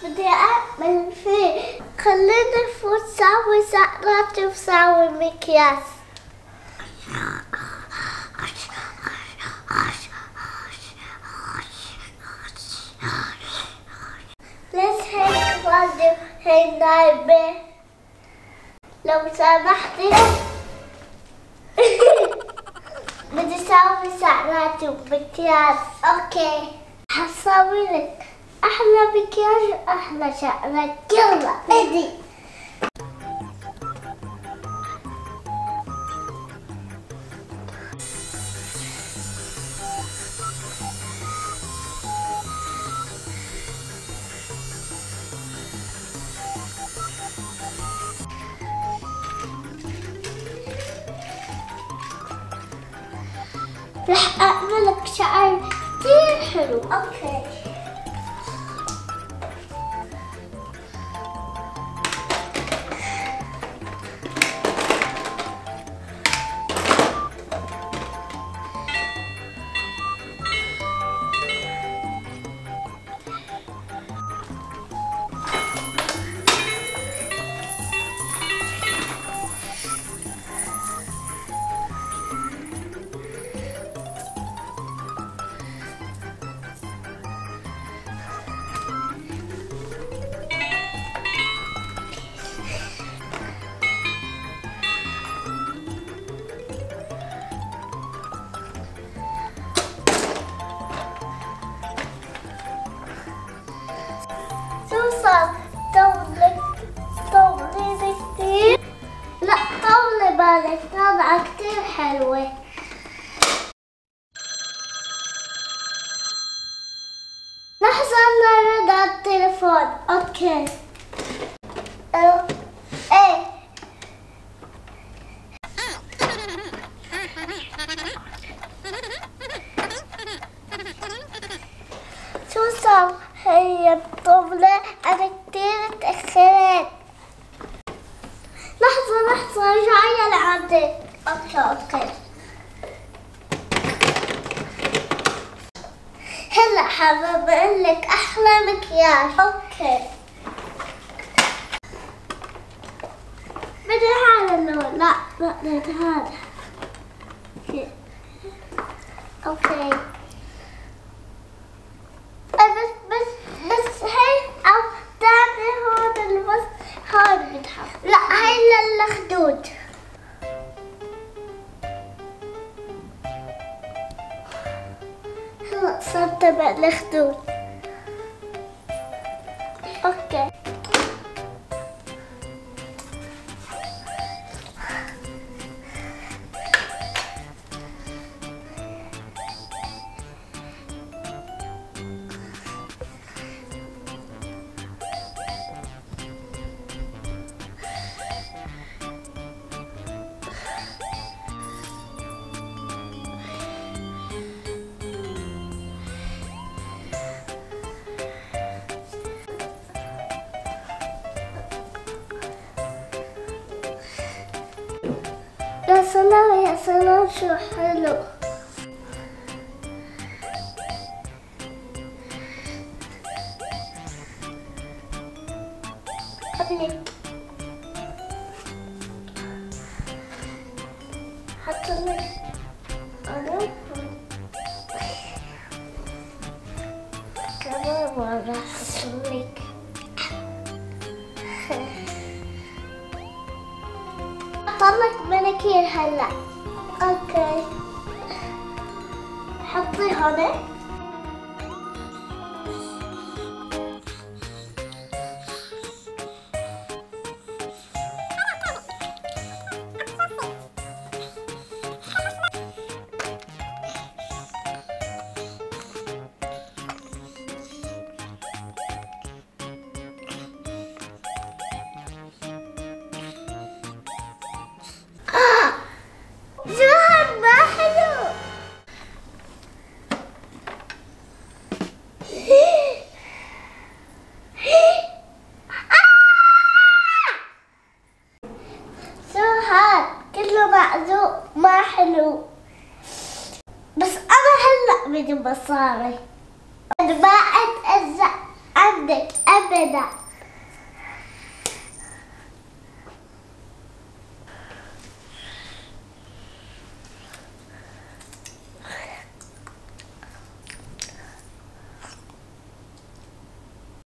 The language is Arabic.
بدي أعمل فيه. خلينا نفوت سوي سقرات وسوي مكياج. ليش هيك فاضي وهي نايمة؟ لو سمحتي بدي اسوي سقرات ومكياج. اوكي حسوي لك احلى مكياج واحلى شقرات. يلا بدي رح اعمل لك شعر كثير حلو. اوكي طولي كتير. لا طولي بالك طالعة كتير حلوة. لحظة أنا أرد على التليفون. أوكي ايه شو صار؟ هي الطفلة أنا كتير تأخرت. لحظة جاية لعندك. اوكي هلا حابة بقول لك أحلى مكياج. اوكي بدي هذا اللون. لا بدي هذا. اوكي بس هي او تاني هون الوسط هون بتحط. لا هي للخدود. هلا صار تبع الخدود. اوكي يا سلام شو حلو. قبلك حطلك أنا كمان مرة حطلك. حطلك مناكير هلا. اوكي حطي هون. معزوق ما حلو. بس أنا هلأ بدي مصاري. أنا ما أتأذى. عندك أبدا.